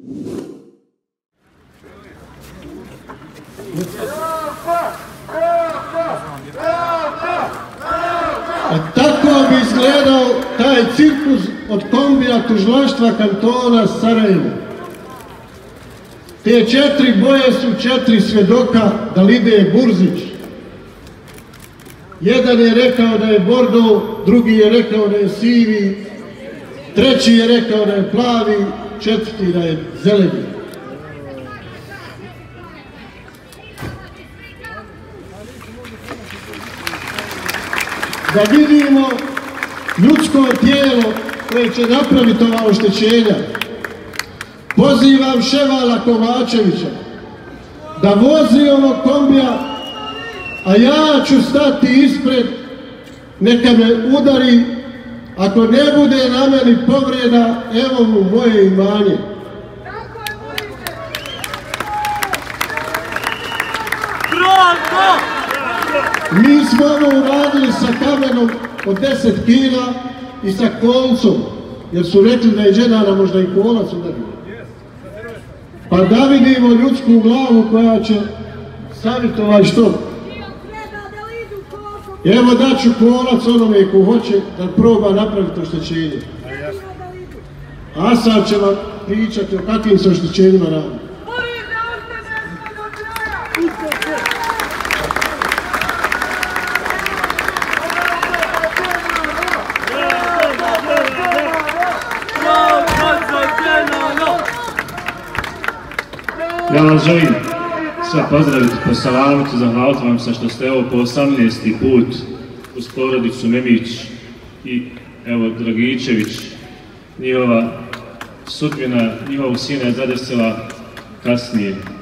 Tako bi izgledao taj cirkus od kombija tužilaštva kantona Sarajevo. Te 4 boje su 4 svjedoka Dalide Burzić. Jedan je rekao da je bordo, drugi je rekao da je sivi, treći je rekao da je plavi, četvrti da je zeleni. Da vidimo ljudsko tijelo koje će napraviti ova oštećenja. Pozivam Ševala Kovačevića da vozi ovog kombija, a ja ću stati ispred, neka me udari, ako ne bude na meni povreda, evo mu moje imanje. Mi smo ovo uradili sa kamenom od 10 kila i sa kolcom, jer su rekli da je džedana možda i kolac udario. Pa da vidimo ljudsku glavu koja će staviti ovaj štop. Evo daću kolac onome ko hoće da proba napraviti oštećenje. A sad će vam pričati o kakvim se oštećenjima radi. Ja vas želim sve pozdraviti, posalamiti, zahvaliti vam se što ste ovo po 18. put uz porodicu Memić i evo Dragičević, njihova sudbina, njihovog sina je zadesila kasnije.